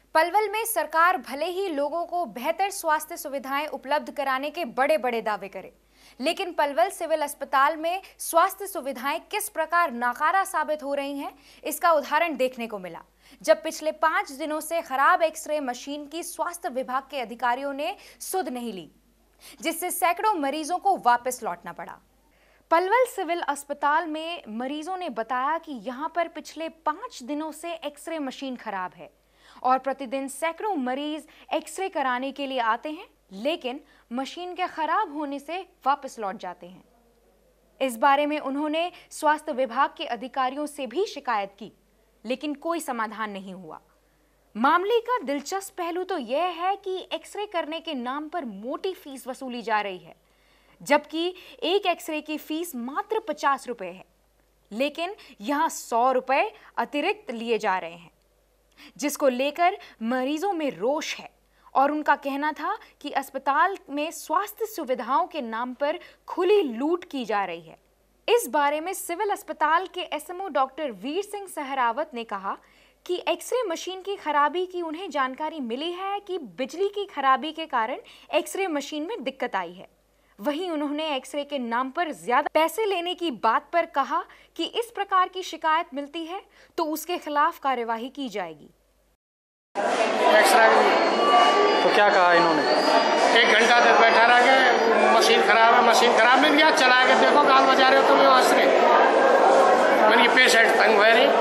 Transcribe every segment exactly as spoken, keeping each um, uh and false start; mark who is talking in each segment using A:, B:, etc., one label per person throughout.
A: पलवल में सरकार भले ही लोगों को बेहतर स्वास्थ्य सुविधाएं उपलब्ध कराने के बड़े बड़े दावे करे, लेकिन पलवल सिविल अस्पताल में स्वास्थ्य सुविधाएं किस प्रकार नाकारा साबित हो रही हैं, इसका उदाहरण देखने को मिला जब पिछले पांच दिनों से खराब एक्सरे मशीन की स्वास्थ्य विभाग के अधिकारियों ने सुध नहीं ली, जिससे सैकड़ों मरीजों को वापस लौटना पड़ा। पलवल सिविल अस्पताल में मरीजों ने बताया कि यहां पर पिछले पांच दिनों से एक्सरे मशीन खराब है और प्रतिदिन सैकड़ों मरीज एक्सरे कराने के लिए आते हैं, लेकिन मशीन के खराब होने से वापस लौट जाते हैं। इस बारे में उन्होंने स्वास्थ्य विभाग के अधिकारियों से भी शिकायत की, लेकिन कोई समाधान नहीं हुआ। मामले का दिलचस्प पहलू तो यह है कि एक्सरे करने के नाम पर मोटी फीस वसूली जा रही है, जबकि एक एक्सरे की फीस मात्र पचास रुपए है, लेकिन यहां सौ रुपए अतिरिक्त लिए जा रहे हैं, जिसको लेकर मरीजों में रोष है और उनका कहना था कि अस्पताल में स्वास्थ्य सुविधाओं के नाम पर खुली लूट की जा रही है। इस बारे में सिविल अस्पताल के एसएमओ डॉक्टर वीर सिंह सहरावत ने कहा कि एक्सरे मशीन की खराबी की उन्हें जानकारी मिली है कि बिजली की खराबी के कारण एक्सरे मशीन में दिक्कत आई है। वहीं उन्होंने एक्सरे के नाम पर ज्यादा पैसे लेने की बात पर कहा कि इस प्रकार की शिकायत मिलती है तो उसके खिलाफ कार्यवाही की जाएगी।
B: एक्सरे
C: तो क्या कहा इन्होंने?
B: एक घंटा तक बैठा रह गए, मशीन खराब है, मशीन खराब नहीं गया, चला के देखो काल बजा रहे हो तुम तो एक्सरे। मैंने पेशेंट तंग हुए नहीं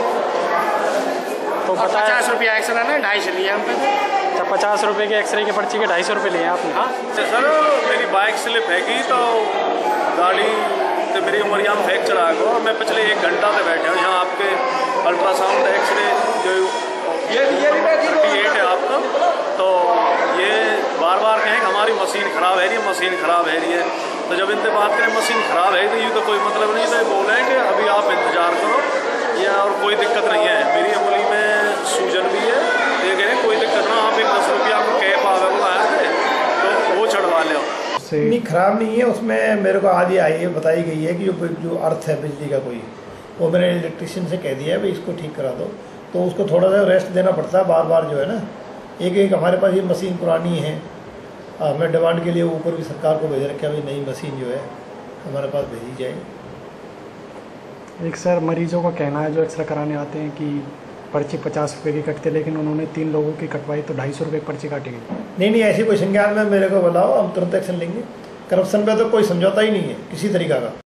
B: तो पचास रुपया एक्सरे ना ढाई सौ लिए हम पे।
C: अच्छा, पचास रुपए के एक्सरे की पर्ची के ढाई सौ रुपये लिए आपने?
D: हाँ सर, मेरी बाइक स्लिप हैगी तो गाड़ी तो मेरी उमरिया में फ्रैक्चर आ गया और मैं पिछले एक घंटा से बैठे हूँ यहाँ। आपके अल्ट्रासाउंड एक्सरे जो ये ये है आपका, तो ये बार बार कहें कि हमारी मशीन ख़राब है रही है, मशीन ख़राब है रही है। तो जब इनसे बात करें मशीन ख़राब है तो ये तो कोई मतलब नहीं, तो बोल रहे हैं कि अभी आप इंतज़ार करो या और कोई दिक्कत नहीं है। मेरी उंगली में सूजन भी है, ये कह रहे हैं कोई दिक्कत ना, आप एक दस रुपया को कैप अगर वो आया थे तो वो चढ़वा लो।
E: नहीं ख़राब नहीं है, उसमें मेरे को आदि आई है बताई गई है कि जो जो अर्थ है बिजली का कोई, वो मैंने इलेक्ट्रिशियन से कह दिया है भाई इसको ठीक करा दो, तो उसको थोड़ा सा रेस्ट देना पड़ता है बार बार जो है ना। एक एक हमारे पास ये मशीन पुरानी है, हमें डिमांड के लिए ऊपर भी सरकार को भेज रखा है भाई नई मशीन जो है हमारे पास भेजी जाए।
C: एक सर मरीजों का कहना है जो एक्सरे कराने आते हैं कि पर्ची पचास रुपये की कटते, लेकिन उन्होंने तीन लोगों की कटवाई तो ढाई सौ रुपये पर्ची काटी गई।
E: नहीं नहीं ऐसी कोई संज्ञान में मेरे को बुलाओ, हम तुरंत एक्शन लेंगे। करप्शन पे तो कोई समझौता ही नहीं है किसी तरीका का।